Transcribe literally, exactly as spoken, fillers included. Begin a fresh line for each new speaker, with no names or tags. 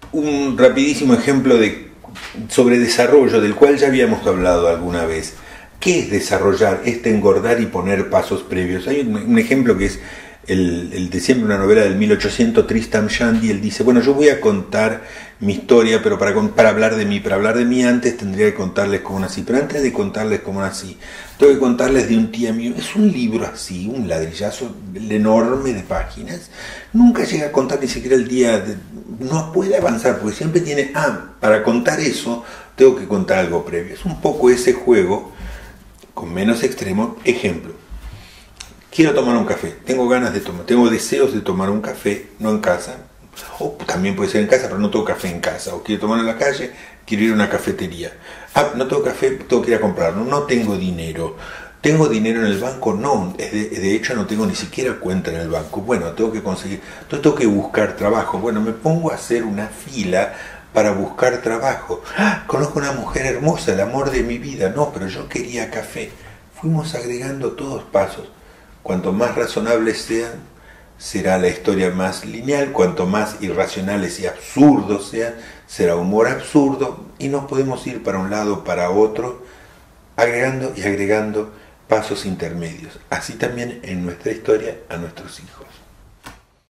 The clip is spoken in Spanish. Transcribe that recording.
un rapidísimo ejemplo de, sobre desarrollo, del cual ya habíamos hablado alguna vez. ¿Qué es desarrollar? Es engordar y poner pasos previos. Hay un, un ejemplo que es el, el de siempre, una novela del mil ochocientos, Tristram Shandy. Él dice, bueno, yo voy a contar mi historia, pero para, para hablar de mí, para hablar de mí antes tendría que contarles cómo nací. Pero antes de contarles cómo nací, tengo que contarles de un tío mío. Es un libro así, un ladrillazo enorme de páginas. Nunca llega a contar ni siquiera el día, de, no puede avanzar, porque siempre tiene, ah, para contar eso, tengo que contar algo previo. Es un poco ese juego, con menos extremo. Ejemplo, quiero tomar un café, tengo ganas de tomar, tengo deseos de tomar un café, no en casa, o también puede ser en casa, pero no tengo café en casa, o quiero tomar en la calle, quiero ir a una cafetería. Ah, no tengo café, tengo que ir a comprarlo, no tengo dinero. ¿Tengo dinero en el banco? No, de, de hecho no tengo ni siquiera cuenta en el banco. Bueno, tengo que conseguir, entonces tengo que buscar trabajo. Bueno, me pongo a hacer una fila para buscar trabajo. ¡Ah! Conozco una mujer hermosa, el amor de mi vida. No, pero yo quería café. Fuimos agregando todos pasos. Cuanto más razonables sean, será la historia más lineal. Cuanto más irracionales y absurdos sean, será humor absurdo. Y nos podemos ir para un lado o para otro, agregando y agregando pasos intermedios. Así también en nuestra historia a nuestros hijos.